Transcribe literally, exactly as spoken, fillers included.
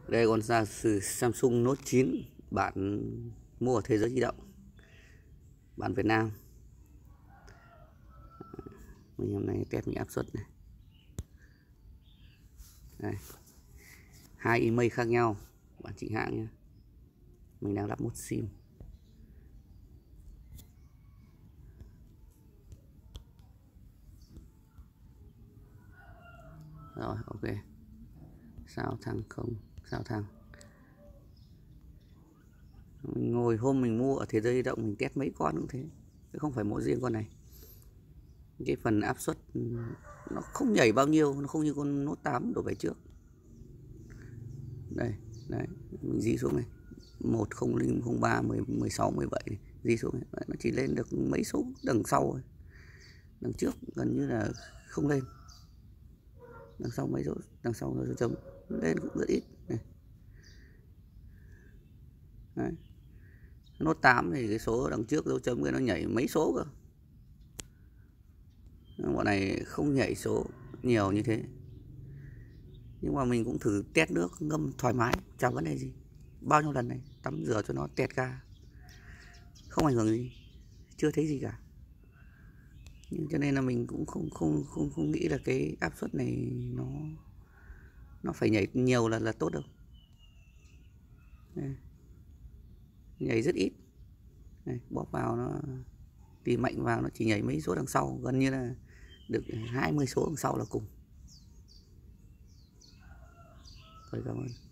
Đây còn ra từ Samsung Note chín bản mua ở Thế Giới Di Động, bản Việt Nam. Mình hôm nay test những áp suất này. Đây, hai email khác nhau, bản chính hãng nhé. Mình đang lắp một sim. Rồi, ok. Sao thăng không, sao thăng. Mình ngồi hôm mình mua ở Thế Giới Di Động mình test mấy con cũng thế, chứ không phải mỗi riêng con này. Cái phần áp suất nó không nhảy bao nhiêu, nó không như con Note tám đổ về trước. Đây, đấy, mình di xuống này, một không không không ba mười sáu mười bảy này, di xuống này, nó chỉ lên được mấy số đằng sau thôi. Đằng trước gần như là không lên. Đằng sau mấy số, đằng sau nó chấm lên cũng rất ít này. Đấy. Note tám thì cái số đằng trước dấu chấm cái nó nhảy mấy số cơ. Bọn này không nhảy số nhiều như thế. Nhưng mà mình cũng thử test nước ngâm thoải mái, chẳng vấn đề gì. Bao nhiêu lần này tắm rửa cho nó tẹt ga, không ảnh hưởng gì, chưa thấy gì cả. Nhưng cho nên là mình cũng không không không không nghĩ là cái áp suất này nó nó phải nhảy nhiều là là tốt đâu. Đây. Nhảy rất ít. Đây, bóp vào nó tì mạnh vào nó chỉ nhảy mấy số đằng sau, gần như là được hai mươi số đằng sau là cùng. Rồi, cảm ơn.